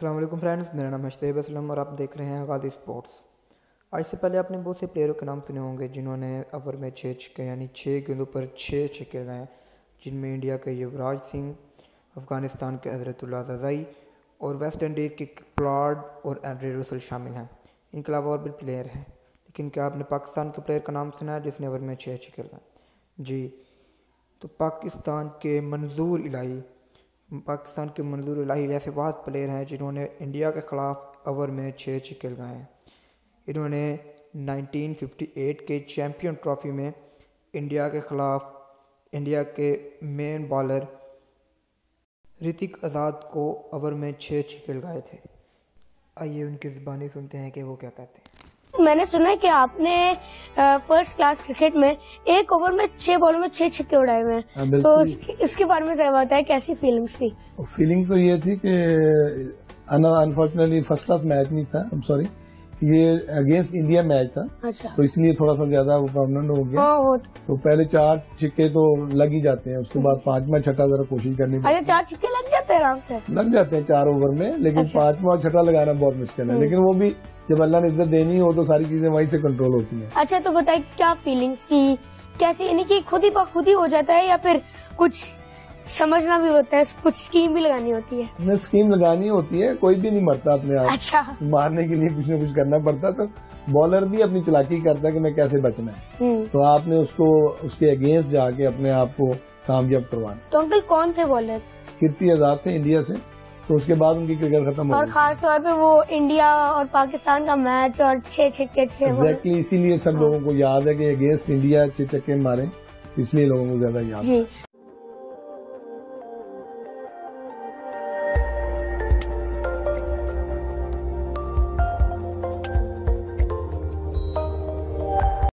अस्सलाम वालेकुम फ्रेंड्स, मेरा नाम है शतेब असलम और आप देख रहे हैं गाज़ी स्पोर्ट्स। आज से पहले आपने बहुत से प्लेयरों के नाम सुने होंगे जिन्होंने ओवर में 6 छक्के यानी 6 गेंदों पर 6 छक्के लगाए, जिनमें इंडिया के युवराज सिंह, अफ़गानिस्तान के हज़रतुल्लाह ज़ज़ाई और वेस्ट इंडीज़ के प्लाड और एंड्रे रसल शामिल हैं। इनके अलावा और भी प्लेयर हैं, लेकिन क्या आपने पाकिस्तान के प्लेयर का नाम सुना है जिसने ओवर में 6 छक्के लगाए? जी, तो पाकिस्तान के मंजूर इलाही ऐसे वाद प्लेयर हैं जिन्होंने इंडिया के ख़िलाफ़ ओवर में 6 छक्के लगाए हैं। इन्होंने 1958 के चैम्पियन ट्रॉफ़ी में इंडिया के ख़िलाफ़ इंडिया के मेन बॉलर ऋतिक आज़ाद को ओवर में 6 छक्के लगाए थे। आइए उनकी ज़ुबानी सुनते हैं कि वो क्या कहते हैं। मैंने सुना है कि आपने फर्स्ट क्लास क्रिकेट में एक ओवर में 6 बॉलों में 6 छक्के उड़ाए हुए हैं, तो इसके बारे में जरा बताएं, कैसी फीलिंग्स थी? फीलिंग्स तो ये थी कि अनफॉर्चुनेटली फर्स्ट क्लास मैच नहीं था, आई एम सॉरी, ये अगेंस्ट इंडिया मैच था। अच्छा। तो इसलिए थोड़ा सा ज्यादा वो परमानेंट हो गया। तो पहले 4 छक्के तो लग ही जाते हैं, उसके बाद 5वां छठा जरा कोशिश करनी पड़ती है। अच्छा, 4 छक्के लग जाते हैं आराम से? लग जाते हैं 4 ओवर में, लेकिन अच्छा। 5वां छठा लगाना बहुत मुश्किल है। लेकिन वो भी जब अल्लाह ने इज्जत देनी हो तो सारी चीजें वहीं से कंट्रोल होती है। अच्छा, तो बताइए क्या फीलिंग्स थी, कैसी, यानी कि खुद ही बखुद ही हो जाता है या फिर कुछ समझना भी होता है, कुछ स्कीम भी लगानी होती है? स्कीम लगानी होती है, कोई भी नहीं मरता अपने आप। अच्छा। मारने के लिए कुछ न कुछ करना पड़ता, तो बॉलर भी अपनी चालाकी करता है कि मैं कैसे बचना है। तो आपने उसको उसके अगेंस्ट जाके अपने आप को कामयाब करवाना। तो अंकल कौन थे बॉलर? कीर्ति आजाद थे इंडिया से, तो उसके बाद उनकी क्रिकेट खत्म हो और गई। खास तौर पे वो इंडिया और पाकिस्तान का मैच और 6 छक्के 6 एग्जैक्टली, इसीलिए सब लोगों को याद है कि अगेंस्ट इंडिया 6 छक्के मारे, इसलिए लोगों को ज्यादा याद है।